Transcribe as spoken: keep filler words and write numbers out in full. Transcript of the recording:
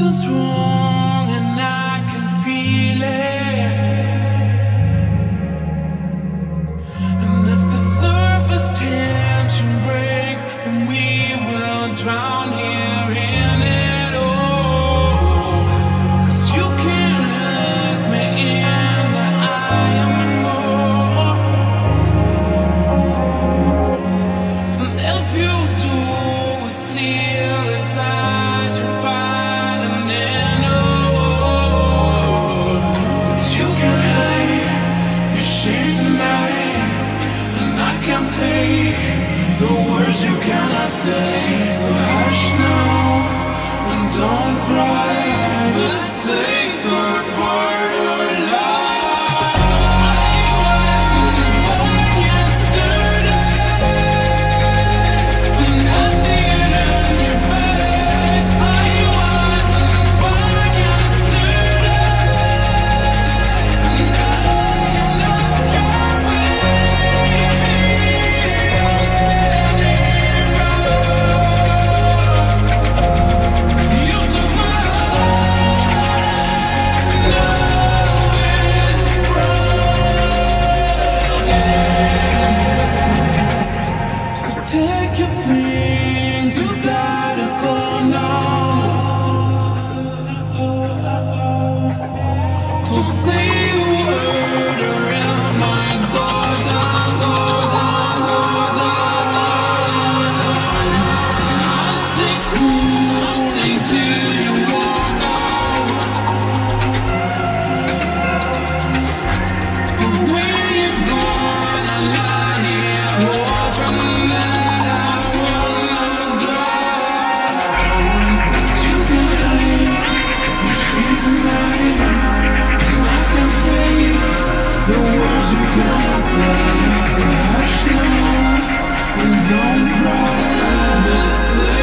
Something's wrong and I can feel it. And if the surface tension breaks, then we will drown here in it all. 'Cause you can't look me in the eye anymore. And if you do, it's clear inside you fighting in a war. 'Cause you can hide your shame tonight, and I can't take the words you cannot say. So hush now and don't cry. Mistakes are part of life. I wasn't born yesterday, and I see it in your face. I wasn't born yesterday, and now you know your way. You took my heart, and now it's broken. So take your things, you gotta go now. Don't say a word or it might go down, go down, go down. I'll stay cool, I'll stay till you walk out. But when you're gone, I lie here hoping that I will not die. 'Cause you can hide your shame tonight, and I can take the words you cannot say. So hush now and don't cry. Mistakes